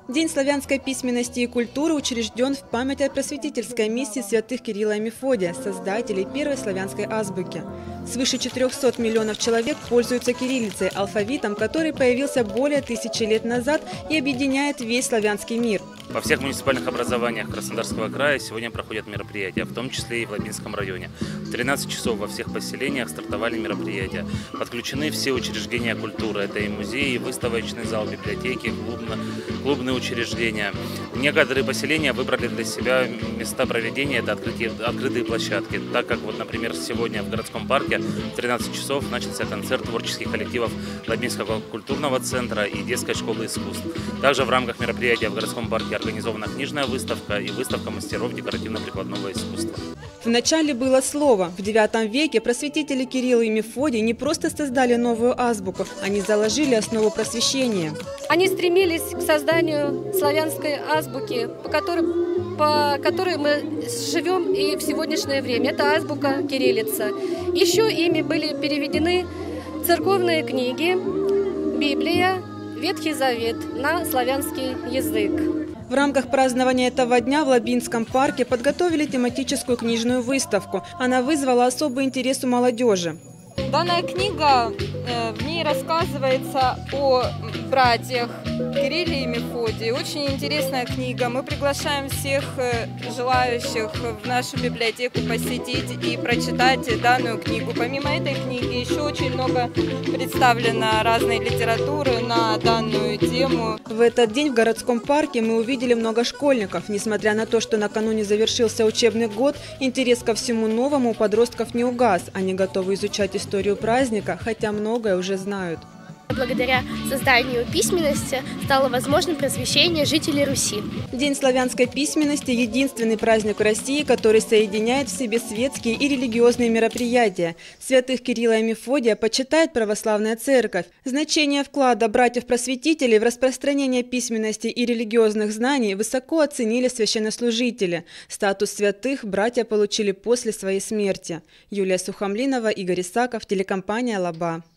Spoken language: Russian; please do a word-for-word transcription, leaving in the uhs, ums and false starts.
День славянской письменности и культуры учрежден в память о просветительской миссии святых Кирилла и Мефодия, создателей первой славянской азбуки. Свыше четырёхсот миллионов человек пользуются кириллицей, алфавитом, который появился более тысячи лет назад и объединяет весь славянский мир. Во всех муниципальных образованиях Краснодарского края сегодня проходят мероприятия, в том числе и в Лабинском районе. В тринадцать часов во всех поселениях стартовали мероприятия. Подключены все учреждения культуры. Это и музеи, и выставочный зал, библиотеки, клубно, клубные учреждения. Некоторые поселения выбрали для себя места проведения, это открытые, открытые площадки. Так как, вот, например, сегодня в городском парке в тринадцать часов начался концерт творческих коллективов Лабинского культурного центра и детской школы искусств. Также в рамках мероприятия в городском парке организована книжная выставка и выставка мастеров декоративно-прикладного искусства. В начале было слово. В девятом веке просветители Кирилл и Мефодий не просто создали новую азбуку, они заложили основу просвещения. Они стремились к созданию славянской азбуки, по которой, по которой мы живем и в сегодняшнее время. Это азбука кириллица. Еще ими были переведены церковные книги, Библия, Ветхий Завет на славянский язык. В рамках празднования этого дня в Лабинском парке подготовили тематическую книжную выставку. Она вызвала особый интерес у молодежи. Данная книга, в ней рассказывается о братьях Кирилле и Мефодии. Очень интересная книга. Мы приглашаем всех желающих в нашу библиотеку посетить и прочитать данную книгу. Помимо этой книги еще очень много представлено разной литературы на данную тему. В этот день в городском парке мы увидели много школьников. Несмотря на то, что накануне завершился учебный год, интерес ко всему новому у подростков не угас. Они готовы изучать историю праздника, хотя многое уже знают. Благодаря созданию письменности стало возможным просвещение жителей Руси. День славянской письменности – единственный праздник в России, который соединяет в себе светские и религиозные мероприятия. Святых Кирилла и Мефодия почитает православная церковь. Значение вклада братьев-просветителей в распространение письменности и религиозных знаний высоко оценили священнослужители. Статус святых братья получили после своей смерти. Юлия Сухомлинова, Игорь Исаков, телекомпания «Лаба».